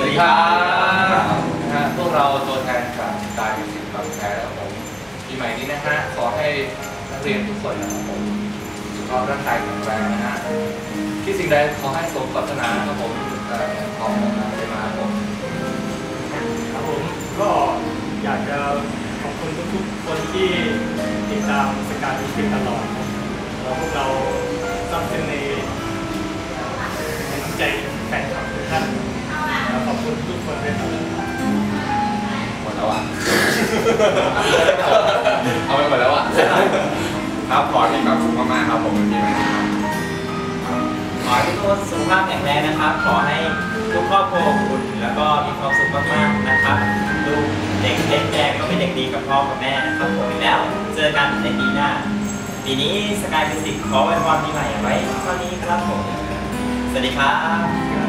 ดีครับพวกเราตัวแทนจากสายศิลป์บางแคแล้วผมปีใหม่นี้นะฮะขอให้นักเรียนทุกคนนะครับผมสุขภาพร่างกายแข็งแรงนะฮะที่สิ่งใดขอให้สมปรารถนาครับผมของได้มาผมครับผมก็อยากจะขอบคุณทุกๆคนที่ติดตามสการมิวสิกตลอดแล้วพวกเราซับซึ้งในน้ำใจแฟนคลับทุกท่านแล้วขอบคุณทุกคนด้วยครับหมดแล้วอ่ะเอาไปหมดแล้วอ่ะครับขอให้มีความสุขมากๆครับผมเป็นปีใหม่ครับขอให้ทุกคนสุขภาพแข็งแรงนะครับขอให้ทุกครอบครัวอบอุ่นแล้วก็มีความสุขมากๆนะครับลูกเด็กเล็กแดงก็เป็นเด็กดีกับพ่อกับแม่นะครับผมแล้วเจอกันในปีหน้าปีนี้สกายมิวสิกขอไว้พรปีใหม่ไว้เท่านี้ครับผมสวัสดีครับ